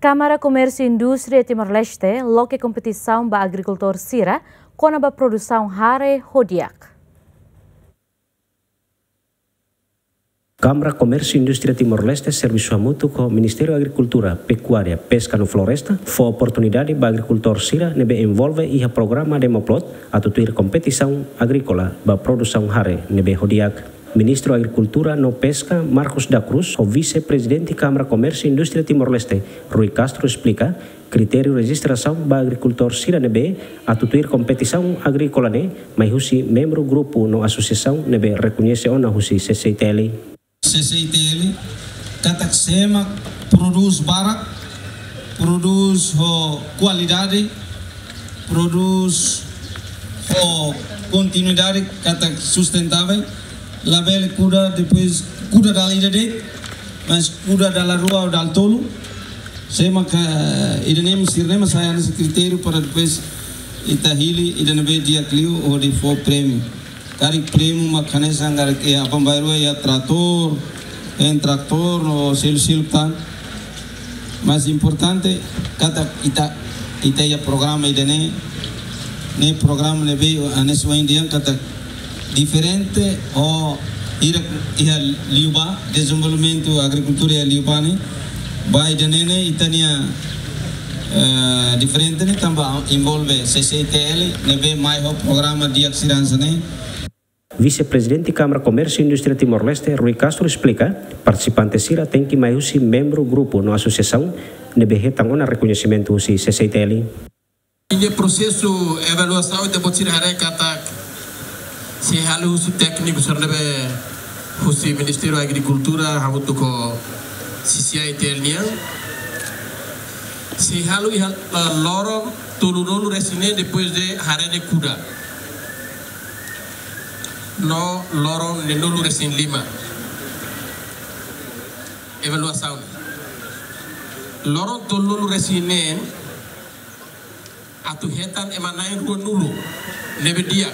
Câmara Comércio e Indústria Timor-Leste loque competição para agricultor Sira com a produção Hare Hodiak. Câmara Comércio e Indústria Timor-Leste serviço mútuo com o Ministério da Agricultura, Pecuária, Pesca e Floresta foi oportunidade para agricultor Sira nebe envolve e a programa Demoplot a tutuir competição agrícola para produção Hare nebe Hodiak. Ministro da Agricultura no Pesca, Marcos da Cruz, o vice-presidente da Câmara Comércio e Indústria Timor-Leste, Rui Castro, explica critério de registração para agricultor Sira nebe a tutuir competição agrícola ne, mas husi membro grupo no associação nebe reconhece ona husi CCTL. CCTL, katak sema produz barak, produz qualidade, produz continuidade, katak sustentável. La belle cuida depois cuida da idade, mas cuida da rua ou da tolo. Sema que iremos sair nesse critério para depois itahili idanebe dia clio ou de for prêmio. Cari prêmio macane sangar que a pambairo é trator, tractor ou sil tan. Mas importante cada ita programa idane ne programa nebe anesu indian kata diferente o ia liuba desenvolvimento agricultura ia liuba ne vai janene itania diferente ne também envolve CCTL nebe mais o programa de axirança ne. Vice-presidente da Câmara Comércio e Indústria Timor-Leste, Rui Castro, explica participante Sira tem que mais usi membro grupo no associação nebe retangona reconhecimento usi CCTL. Em processo avaliação de botir kata se halu usi técnico sornebe usi Ministério da Agricultura hamutu ko CCTL nia se halu loro tulunolu resine depois de harene kuda no loro nenolu resin lima evaluação loro tulunolu resine atu hetan emanai nulu nebe dia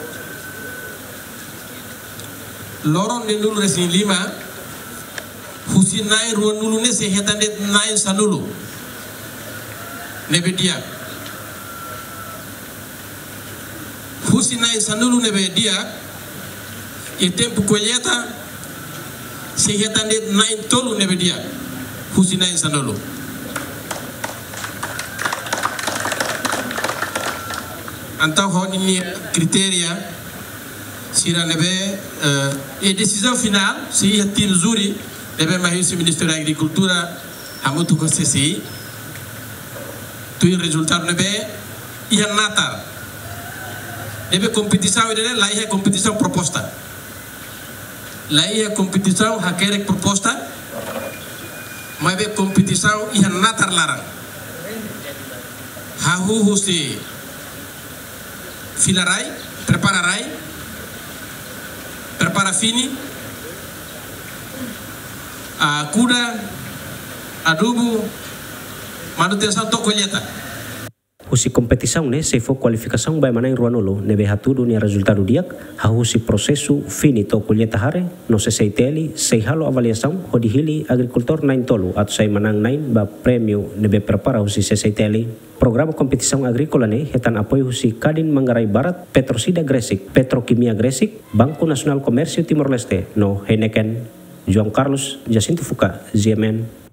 loro nenulu resin lima husi nai nulu ne se hetan det nai sanulu nebe dia husi nai sanulu nebe dia e tempo colheita se hetan det nai tolu nebe dia husi nai sanulu. Então, honi criteria Sira nebe e decisão final se a Tinzuri nebe mais o Ministério da Agricultura hamutu ko CCI tu o resultado nebe e a Natal nebe competição e lá é competição proposta lá é competição hakerek proposta mas é competição e a Natal larang hahu se filarai prepara fini a cuda adubo manutenção to colheita. Husi competição ne se for qualificação vai manai ruanolo nebe hatudo ni resultado diak ha husi processo fini to colheita hare no CCTL se halo avaliação hodihili agricultor nain tolo atau sai manang nain ba prêmio nebe prepara husi CCTL. Programa competição agrícola ne hetan apoio husi Kadin Manggarai Barat, Petrosida Gresik, Petrokimia Gresik, Banco Nasional Comércio Timor-Leste no Heineken. João Carlos Jacinto Fuca, GMN.